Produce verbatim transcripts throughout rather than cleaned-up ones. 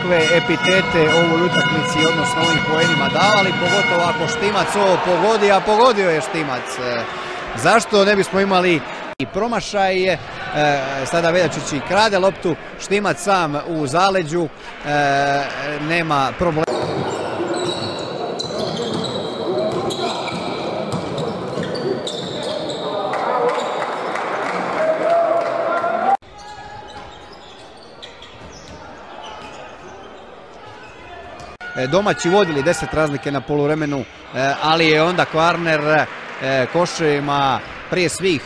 kakve epitete ovoj utakmici, odnosno ovim poenima davali, pogotovo ako Štimac ovo pogodi, a pogodio je Štimac. Zašto ne bismo imali i promašaj? Sada Veljačić i krade loptu, Štimac sam u zaleđu, nema problema. Domaći vodili deset razlike na poluvremenu, ali je onda Kvarner koševima prije svih.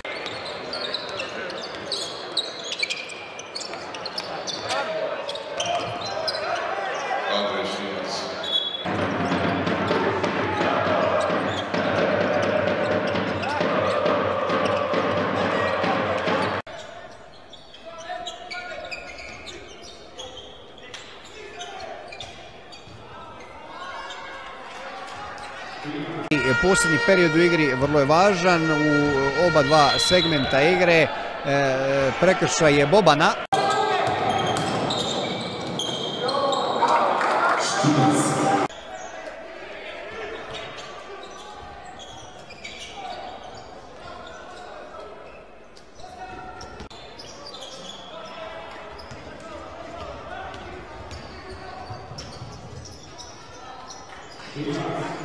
Posljednji period u igri vrlo je važan u oba dva segmenta igre. Prekršaj je Bobana. Yeah.